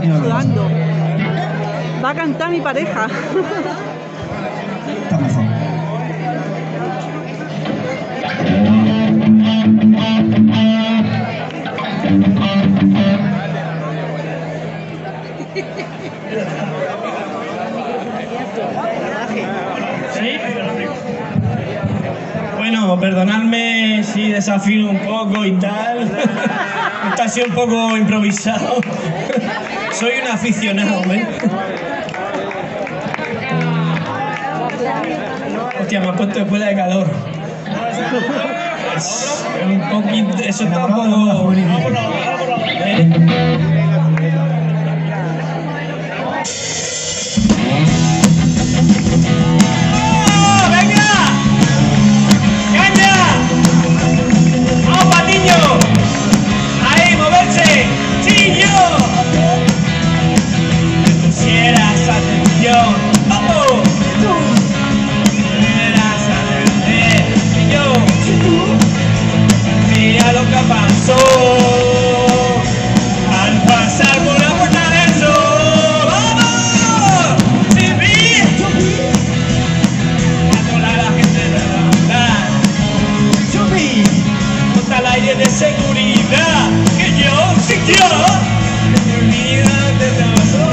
sudando. Va a cantar mi pareja. Está mejor. ¿Sí? Bueno, perdonadme si desafino un poco y tal. Está así un poco improvisado. Soy un aficionado, ¿eh? Hostia, me ha puesto escuela de calor. Es un poquito... Eso está un poco... de seguridad que yo, si quiero, mi vida te pasó.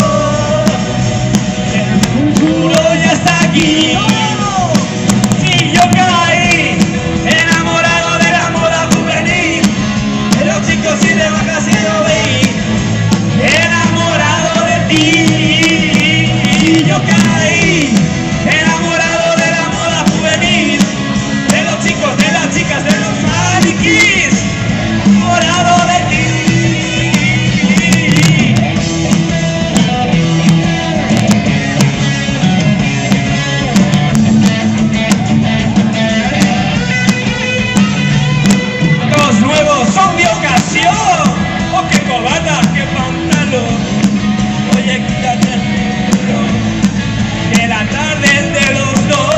El futuro ya está aquí y yo caí enamorado de la moda juvenil, de los chicos y de bajas que yo vi, enamorado de ti. Y yo caí enamorado de la moda juvenil, de los chicos, de las chicas, de los maniquís, enamorado de ti. Los nuevos son de ocasión. Oh, qué cobata, qué pantalón. Oye, quítate el culo, que la tarde es de los dos.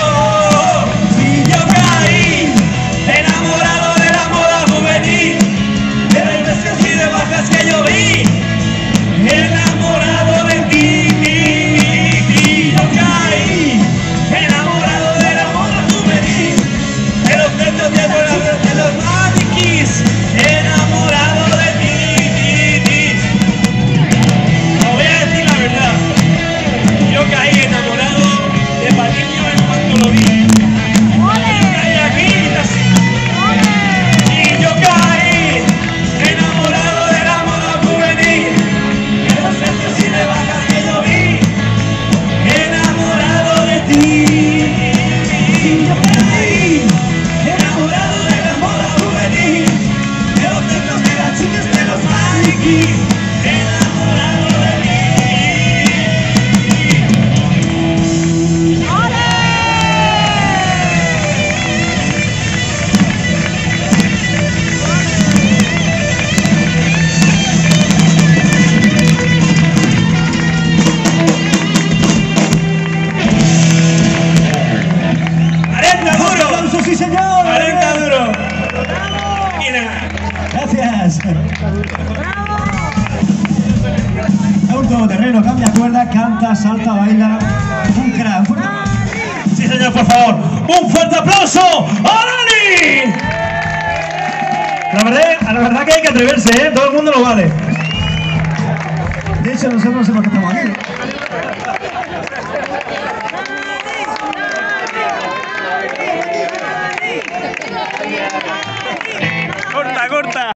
Y yo caí enamorado de la moda juvenil, de las vestidos y de bajas que yo vi, enamorado de ti. Y yo caí enamorado de la moda juvenil, de los pechos de voladores, de los maniquís, enamorado de ti. No voy a decir la verdad, yo caí enamorado de Patiño en cuanto lo vi. Caí aquí así. Y yo caí enamorado de la moda juvenil, de los pechos y de bajas que yo vi, enamorado de ti. Yo caí enamorado de la moda juvenil, de los pechos de las chicas, de los maniquís, enamorado de ti. ¡40 duro! ¡Aplausos, sí señor! 40 duro. Mira. Gracias. Es un todoterreno, cambia cuerda, canta, salta, baila. Un crack. Sí, señor, por favor. ¡Un fuerte aplauso a Dani! La verdad que hay que atreverse, ¿eh? Todo el mundo lo vale. De hecho, nosotros no sabemos que estamos aquí. Corta, corta.